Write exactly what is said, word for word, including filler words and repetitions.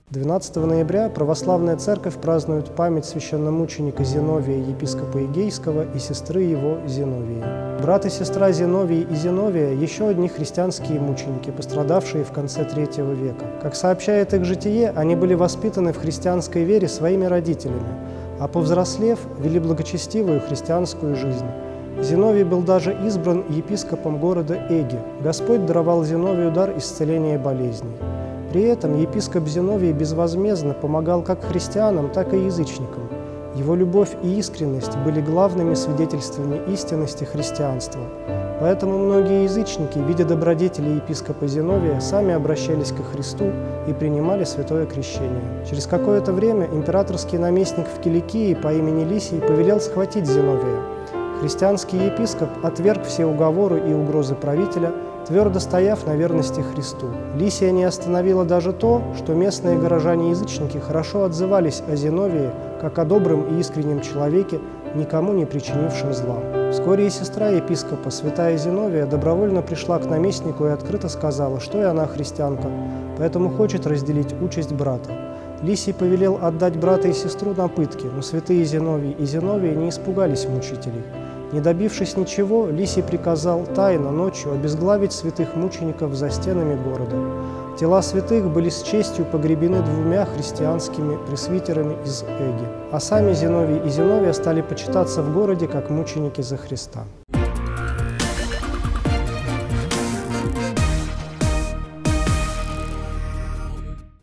двенадцатого ноября православная церковь празднует память священномученика Зиновия, епископа Эгейского, и сестры его Зиновии. Брат и сестра Зиновий и Зиновия – еще одни христианские мученики, пострадавшие в конце третьего века. Как сообщает их житие, они были воспитаны в христианской вере своими родителями, а повзрослев, вели благочестивую христианскую жизнь. Зиновий был даже избран епископом города Эги. Господь даровал Зиновию дар исцеления болезней. При этом епископ Зиновий безвозмездно помогал как христианам, так и язычникам. Его любовь и искренность были главными свидетельствами истинности христианства. Поэтому многие язычники, видя добродетели епископа Зиновия, сами обращались ко Христу и принимали святое крещение. Через какое-то время императорский наместник в Киликии по имени Лисий повелел схватить Зиновия. Христианский епископ отверг все уговоры и угрозы правителя, твердо стояв на верности Христу. Лисия не остановила даже то, что местные горожане-язычники хорошо отзывались о Зиновии как о добром и искреннем человеке, никому не причинившем зла. Вскоре и сестра епископа, святая Зиновия, добровольно пришла к наместнику и открыто сказала, что и она христианка, поэтому хочет разделить участь брата. Лисий повелел отдать брата и сестру на пытки, но святые Зиновий и Зиновия не испугались мучителей. Не добившись ничего, Лисий приказал тайно ночью обезглавить святых мучеников за стенами города. Тела святых были с честью погребены двумя христианскими пресвитерами из Эги, а сами Зиновий и Зиновия стали почитаться в городе как мученики за Христа.